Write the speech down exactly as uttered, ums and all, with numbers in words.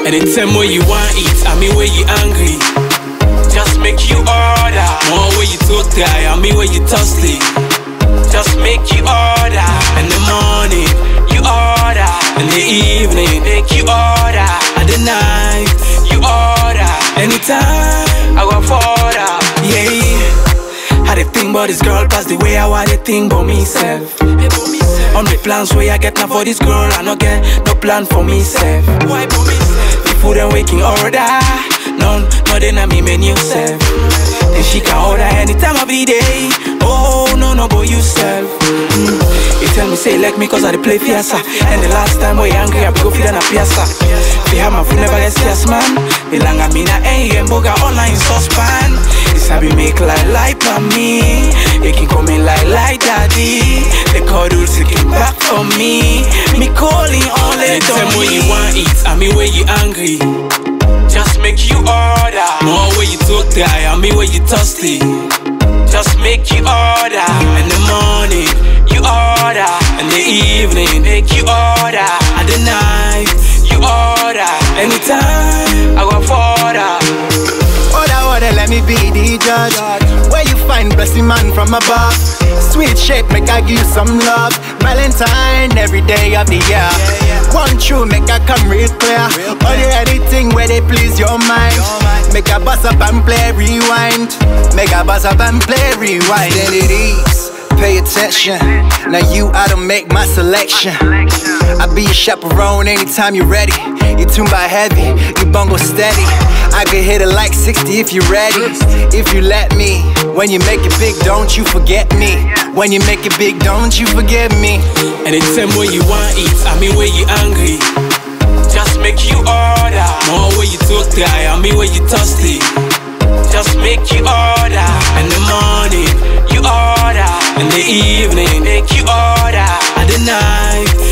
Anytime where you want eat, I mean where you angry, just make you order. More where you too tired, I mean where you thirsty, just make you order. In the morning, you order. In the evening, make you order. At the night, you order. Anytime, I go further. Yeah, how they think about this girl past the way I want to think about myself. On the plans where I get now for this girl, I no get no plan for myself. Why for myself? The food and waking order, none, no then I me menu self. Then she can order any time of the day. Oh no no go yourself. Mm. You tell me say like me cause I dey play fiesta. And the last time we angry I go feed on a piazza. Fi have my food never get scarce man. Belanga mina eh and boga online saucepan. This I be make like light for me. You can come in like like daddy. The cuddles taking back for me. Me calling all the time when you want eat, I mean where you angry, just make you order. More where you too tired, I mean where you thirsty, just make you order. In the morning, you order. In the evening, make you order. At the night, you order. Anytime, I go further. Order, order, let me be the judge. Where you find blessing man from above? Sweet shape, make I give you some love. Valentine, every day of the year. One true, make I come real clear. Only anything where they please your mind. Make a bust up and play rewind. Make a bust up and play rewind. Then it is, pay attention. Now you oughta make my selection. I be your chaperone anytime you're ready. You tune by heavy, you bungle steady. I could hit it like sixty if you're ready. If you let me. When you make it big, don't you forget me. When you make it big, don't you forget me. Anytime where you want eat, I mean where you angry, just make you order. More where you too tired, I mean where you thirsty, just make you order. In the morning, you order. In the evening, make you order. At the night,